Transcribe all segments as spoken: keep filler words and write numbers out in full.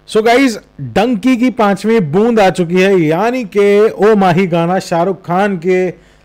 So guys Dunki की पांचवी बूंद आ चुकी है, यानी कि ओ माही गाना शाहरुख खान के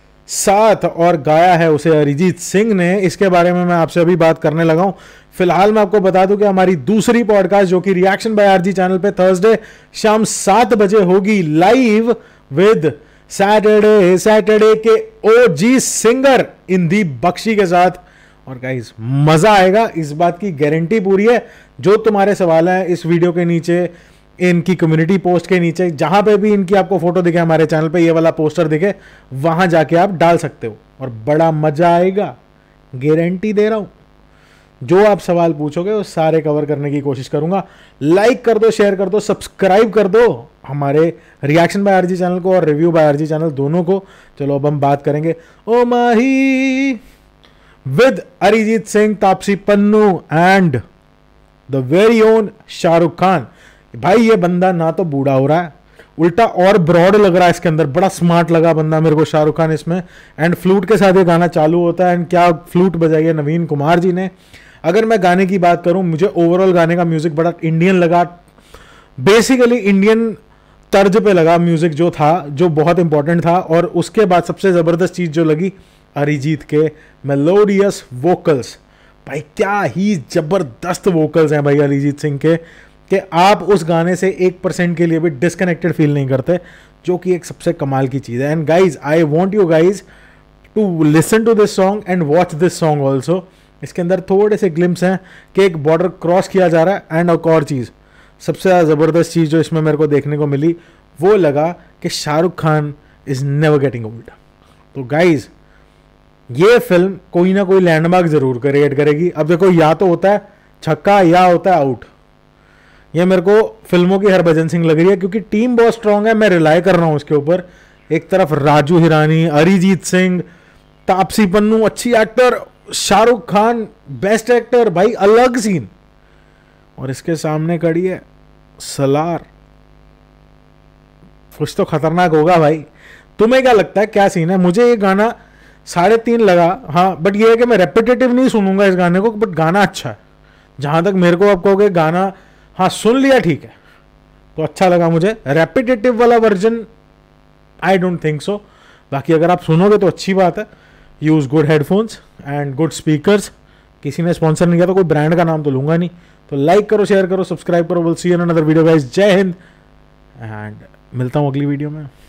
साथ और गाया है उसे अरिजीत सिंह ने। इसके बारे में मैं आपसे अभी बात करने लगा हूं। फिलहाल मैं आपको बता दूं कि हमारी दूसरी पॉडकास्ट जो कि रिएक्शन बाय आरजी चैनल पे थर्सडे शाम सात बजे होगी लाइव विद सैटरडे सैटरडे के ओजी सिंगर इंदीप बख्शी के साथ। और गाइस मजा आएगा, इस बात की गारंटी पूरी है। जो तुम्हारे सवाल हैं इस वीडियो के नीचे, इनकी कम्युनिटी पोस्ट के नीचे, जहां पे भी इनकी आपको फोटो दिखे, हमारे चैनल पे ये वाला पोस्टर दिखे, वहां जाके आप डाल सकते हो और बड़ा मजा आएगा, गारंटी दे रहा हूं। जो आप सवाल पूछोगे वो सारे कवर करने की कोशिश करूंगा। लाइक कर दो, शेयर कर दो, सब्सक्राइब कर दो हमारे रिएक्शन बाय आरजी चैनल को और रिव्यू बाय आरजी चैनल दोनों को। चलो अब हम बात करेंगे O Mahi with Arijit Singh, Taapsee Pannu and the very own Shahrukh Khan. भाई ये बंदा ना तो बूढ़ा हो रहा है, उल्टा और ब्रॉड लग रहा है इसके अंदर। बड़ा स्मार्ट लगा बंदा मेरे को शाहरुख खान इसमें। एंड फ्लूट के साथ ये गाना चालू होता है एंड क्या फ्लूट बजाई है नवीन कुमार जी ने। अगर मैं गाने की बात करूं, मुझे ओवरऑल गाने का म्यूजिक बड़ा इंडियन लगा, बेसिकली इंडियन तर्ज पे लगा म्यूजिक जो था, जो बहुत इंपॉर्टेंट था। और उसके बाद सबसे जबरदस्त चीज जो लगी, अरिजीत के मेलोडियस वोकल्स। भाई क्या ही जबरदस्त वोकल्स हैं भाई अरिजीत सिंह के, कि आप उस गाने से एक परसेंट के लिए भी डिस्कनेक्टेड फील नहीं करते, जो कि एक सबसे कमाल की चीज़ है। And guys I want you guys to listen to this song and watch this song also. इसके अंदर थोड़े से ग्लिम्स हैं कि एक बॉर्डर क्रॉस किया जा रहा है। एंड एक और चीज़, सबसे ज़्यादा ज़बरदस्त चीज़ जो इसमें मेरे को देखने को मिली, वो लगा कि Shahrukh Khan is never getting old. तो गाइज ये फिल्म कोई ना कोई लैंडमार्क जरूर क्रिएट करेगी। अब देखो, या तो होता है छक्का या होता है आउट। ये मेरे को फिल्मों की हरभजन सिंह लग रही है, क्योंकि टीम बहुत स्ट्रांग है। मैं रिलाई कर रहा हूं उसके ऊपर। एक तरफ राजू हिरानी, अरिजीत सिंह, तापसी पन्नू अच्छी actor, Shahrukh Khan best actor, भाई अलग सीन। और इसके सामने खड़ी है सलार। कुछ तो खतरनाक होगा भाई। तुम्हें क्या लगता है क्या सीन है? मुझे ये गाना साढ़े तीन लगा, हाँ, बट ये है कि मैं रेपिटेटिव नहीं सुनूंगा इस गाने को, बट गाना अच्छा है। जहां तक मेरे को आप कहोगे गाना हाँ सुन लिया ठीक है, तो अच्छा लगा मुझे। रेपिटेटिव वाला version I don't think so. बाकी अगर आप सुनोगे तो अच्छी बात है। Use good headphones and good speakers. किसी ने स्पॉन्सर नहीं किया तो कोई ब्रांड का नाम तो लूंगा नहीं। तो लाइक करो, शेयर करो, सब्सक्राइब करो। Will see you in another video guys. Jai Hind and मिलता हूं अगली वीडियो में।